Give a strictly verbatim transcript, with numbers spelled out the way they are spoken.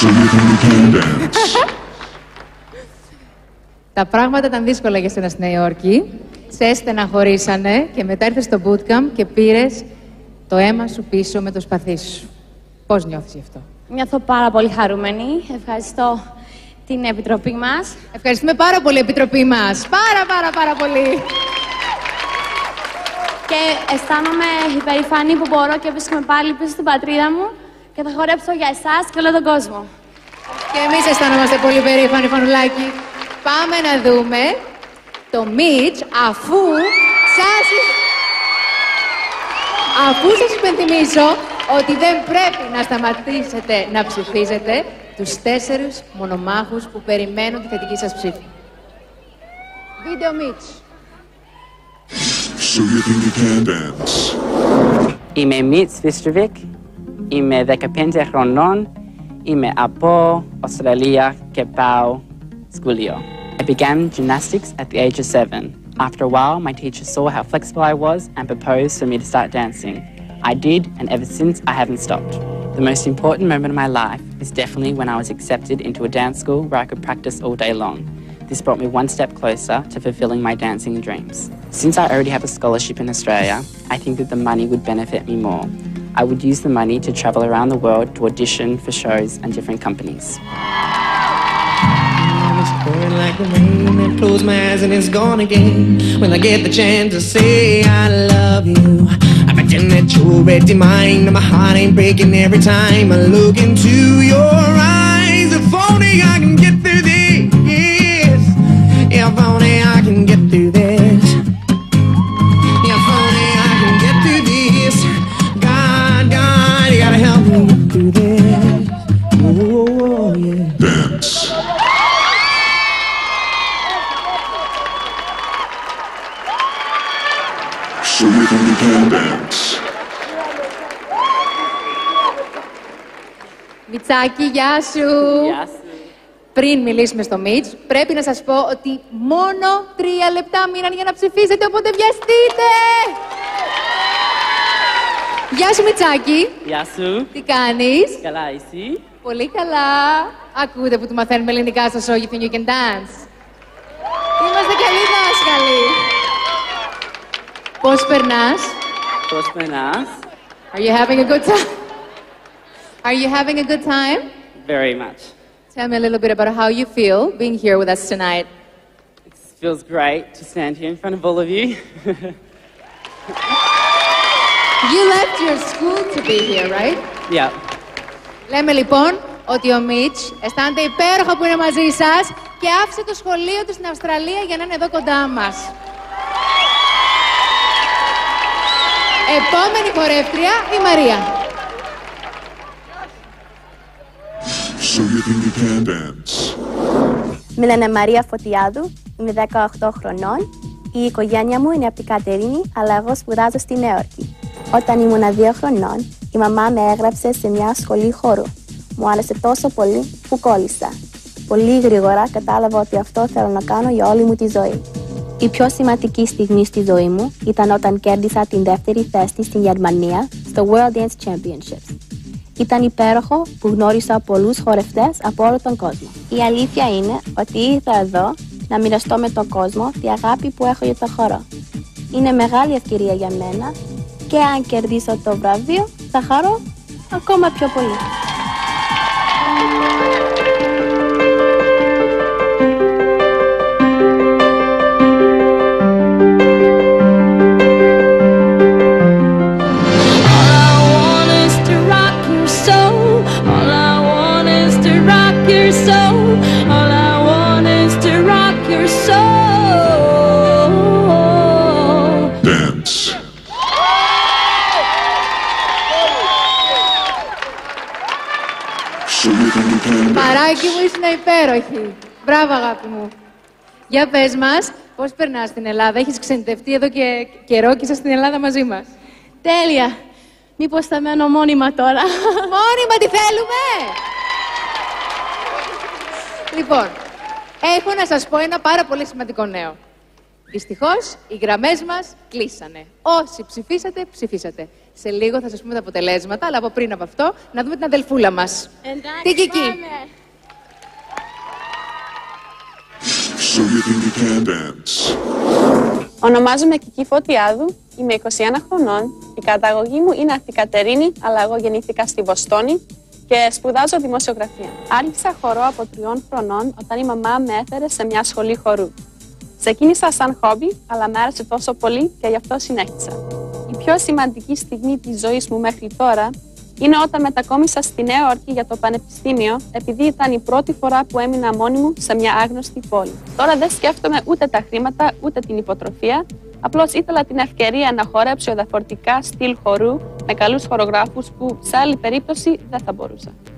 So you think you can dance. Τα πράγματα ήταν δύσκολα για σένα στη Νέα Υόρκη. Σε στεναχωρήσανε και μετά ήρθες στο bootcamp και πήρες το αίμα σου πίσω με το σπαθί σου. Πώς νιώθεις γι' αυτό? Νιώθω πάρα πολύ χαρούμενη. Ευχαριστώ την Επιτροπή μας. Ευχαριστούμε πάρα πολύ, Επιτροπή μας. Πάρα, πάρα, πάρα πολύ. Και αισθάνομαι υπερηφανή που μπορώ και βρίσκομαι πάλι πίσω στην πατρίδα μου και θα χορέψω για εσάς και όλο τον κόσμο. Και εμείς αισθανόμαστε πολύ περήφανοι, Φανουλάκη. Πάμε να δούμε το Mitch, αφού σας... αφού σας υπενθυμίσω ότι δεν πρέπει να σταματήσετε να ψηφίζετε τους τέσσερις μονομάχους που περιμένουν τη θετική σας ψήφη. Βίντεο Mitch. So you think you can dance. Είμαι Mitch Vistrovik, είμαι δεκαπέντε χρονών, είμαι από Αυστραλία και πάω σχολείο. I began gymnastics at the age of seven. After a while, my teacher saw how flexible I was and proposed for me to start dancing. I did, and ever since, I haven't stopped. The most important moment of my life is definitely when I was accepted into a dance school where I could practice all day long. This brought me one step closer to fulfilling my dancing dreams. Since I already have a scholarship in Australia, I think that the money would benefit me more. I would use the money to travel around the world to audition for shows and different companies. It's pouring like the rain, I close my eyes and it's gone again. When I get the chance to say I love you, I pretend that you're already mine, and my heart ain't breaking every time I look into your eyes. If only I can get through this, if only I can get through this, if only I can get through this. God, God, you gotta help me get through this. Oh, yeah. Dance. So you think you can dance. Μιτσάκη, γεια σου. Γεια σου. Πριν μιλήσουμε στο Mitch, πρέπει να σας πω ότι μόνο τρία λεπτά μείναν για να ψηφίσετε, οπότε βιαστείτε! Γεια σου, Μιτσάκη. Γεια σου. Τι κάνεις? Καλά, εσύ? Πολύ καλά. Ακούτε που του μαθαίνουμε ελληνικά στο show You Think You Can Dance. Είμαστε καλοί δάσκαλοι. Πώς περνάς? Πώς περνάς? Are you having a good time? Are you having a good time? Very much. Tell me a little bit about how you feel being here with us tonight. It feels great to stand here in front of all of you. You left your school to be here, right? Yeah. Λέμε λοιπόν ότι ο Mitch αισθάνεται υπέροχα που είναι μαζί σας και άφησε το σχολείο του στην Αυστραλία για να είναι εδώ κοντά μας. Επόμενη χορεύτρια, η Μαρία. So you think you can dance. Με λένε Μαρία Φωτιάδου, είμαι δεκαοκτώ χρονών. Η οικογένεια μου είναι από την Κατερίνη, αλλά εγώ σπουδάζω στη Νέα Υόρκη. Όταν ήμουν δύο χρονών, η μαμά με έγραψε σε μια σχολή χώρου. Μου άρεσε τόσο πολύ που κόλλησα. Πολύ γρήγορα κατάλαβα ότι αυτό θέλω να κάνω για όλη μου τη ζωή. Η πιο σημαντική στιγμή στη ζωή μου ήταν όταν κέρδισα την δεύτερη θέση στην Γερμανία στο World Dance Championships. Ήταν υπέροχο που γνώρισα πολλούς χορευτές από όλο τον κόσμο. Η αλήθεια είναι ότι ήρθα εδώ να μοιραστώ με τον κόσμο τη αγάπη που έχω για το χώρο. Είναι μεγάλη ευκαιρία για μένα και αν κερδίσω το βραβείο θα χαρώ ακόμα πιο πολύ. Μαράκι μου, ήσουν υπέροχη. Μπράβο, αγάπη μου. Για πες μας, πώς περνάς στην Ελλάδα? Έχεις ξενιτευτεί εδώ και καιρό και είσαι στην Ελλάδα μαζί μας. Τέλεια. Μήπως θα μένω μόνιμα τώρα? Μόνιμα τι θέλουμε! Λοιπόν, έχω να σας πω ένα πάρα πολύ σημαντικό νέο. Δυστυχώς, οι γραμμές μας κλείσανε. Όσοι ψηφίσατε, ψηφίσατε. Σε λίγο θα σας πούμε τα αποτελέσματα, αλλά από πριν από αυτό, να δούμε την αδελφούλα μας. Τι Κική. So you think you can dance? Ονομάζομαι Κική Φωτιάδου, είμαι είκοσι ένα χρονών, η καταγωγή μου είναι από την Κατερίνη, αλλά εγώ γεννήθηκα στη Βοστόνη και σπουδάζω δημοσιογραφία. Άρχισα χορό από τριών χρονών όταν η μαμά με έφερε σε μια σχολή χορού. Ξεκίνησα σαν χόμπι, αλλά με άρεσε τόσο πολύ και γι' αυτό συνέχισα. Η πιο σημαντική στιγμή της ζωής μου μέχρι τώρα είναι όταν μετακόμισα στη Νέα Υόρκη για το πανεπιστήμιο, επειδή ήταν η πρώτη φορά που έμεινα μόνη μου σε μια άγνωστη πόλη. Τώρα δεν σκέφτομαι ούτε τα χρήματα, ούτε την υποτροφία. Απλώς ήθελα την ευκαιρία να χορέψω διαφορετικά στυλ χορού με καλούς χορογράφους που σε άλλη περίπτωση δεν θα μπορούσα.